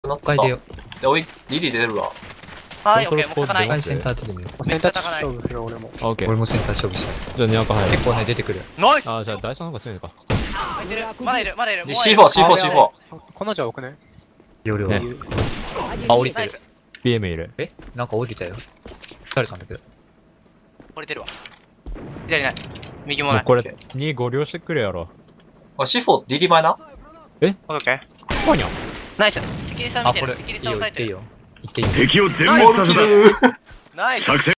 なった北海でよ。 じゃあ、リリー出るわ。 はい、オッケー、もう書かない。 北海センターでもよ。 選択肢勝負する俺も。 あ、オッケー。 俺もセンター勝負したい。 じゃあ、にわか入る。 結構ね、出てくる。 ナイス。 あ、じゃあ、第三の方が強いのか。 入ってる。まだいる、まだいる。 で C4。 このじゃ多くね。 容量。 ねあ、降りてる。 BM いる。 えなんか降りたよ。疲れたんだけど。 降りてるわ。左ない。右もない。 もうこれにご了してくれやろ。 あ、C4、リリー前な。 オッケー。 こにゃん。 ナイス。イキリさん見あ、 てる。 これ、 イキリいいよ、 さん押さえてる。 行っていいよ。行っていいよ。 敵を全モルキ滅させた。 ルナイス。 作戦